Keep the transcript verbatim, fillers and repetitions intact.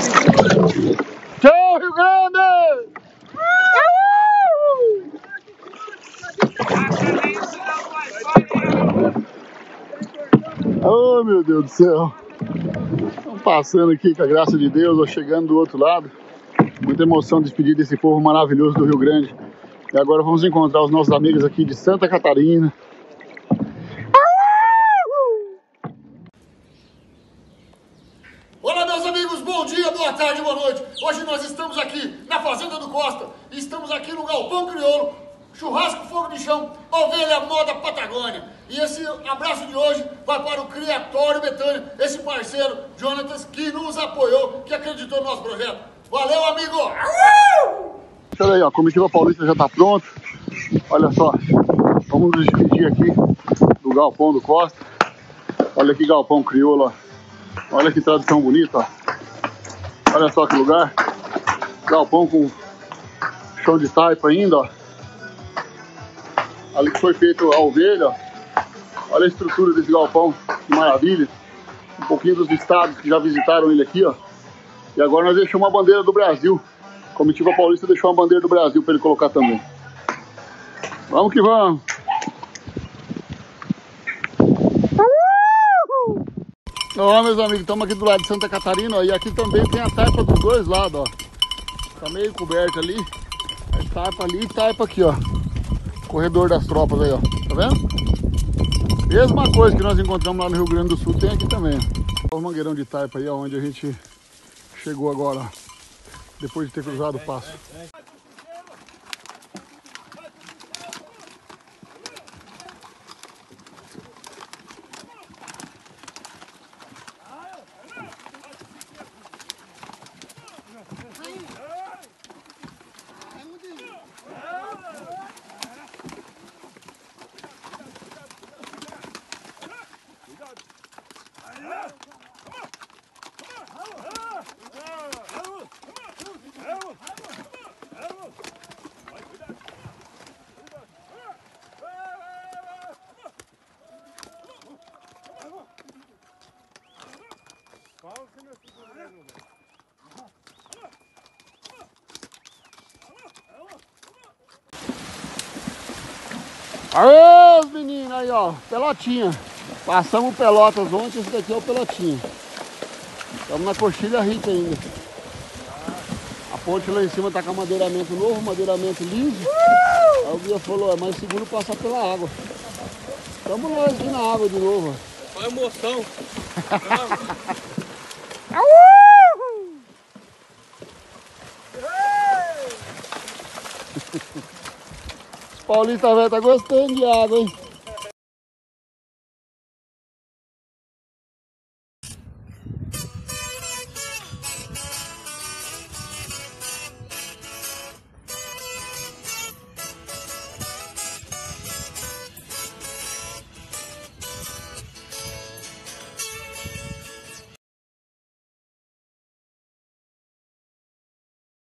Tchau, Rio Grande! Oh, meu Deus do céu! Estamos passando aqui com a graça de Deus, ó, chegando do outro lado. Muita emoção de despedir desse povo maravilhoso do Rio Grande. E agora vamos encontrar os nossos amigos aqui de Santa Catarina. Olá, meus amigos, bom dia, boa tarde, boa noite. Hoje nós estamos aqui na Fazenda do Costa. Estamos aqui no Galpão Crioulo, churrasco, fogo de chão, ovelha moda Patagônia. E esse abraço de hoje vai para o Criatório Betânia, esse parceiro, Jonatas, que nos apoiou, que acreditou no nosso projeto. Valeu, amigo! Olha aí, ó, a comitiva paulista já está pronta. Olha só, vamos nos despedir aqui do Galpão do Costa. Olha que galpão crioulo, ó. Olha que tradição bonita, ó. Olha só que lugar. Galpão com chão de taipa ainda, ó. Ali que foi feito a ovelha, ó. Olha a estrutura desse galpão, que maravilha. Um pouquinho dos estados que já visitaram ele aqui, ó. E agora nós deixamos uma bandeira do Brasil. A comitiva paulista deixou uma bandeira do Brasil para ele colocar também. Vamos que vamos! Ó, meus amigos, estamos aqui do lado de Santa Catarina, ó, e aqui também tem a taipa dos dois lados, ó. Tá meio coberto ali. É taipa ali e taipa aqui, ó. Corredor das tropas aí, ó. Tá vendo? Mesma coisa que nós encontramos lá no Rio Grande do Sul, tem aqui também. Ó, o mangueirão de taipa aí, ó, onde a gente chegou agora, ó, depois de ter cruzado o passo. Aê, os meninos aí, ó, Pelotinha. Passamos o Pelotas ontem, esse daqui é o Pelotinha. Estamos na Coxilha Rica ainda. A ponte lá em cima tá com madeiramento novo, madeiramento liso. Aí o guia falou, é mais seguro passar pela água. Estamos nós aqui na água de novo. Olha a emoção. Os paulistas velho tá gostando de água, hein?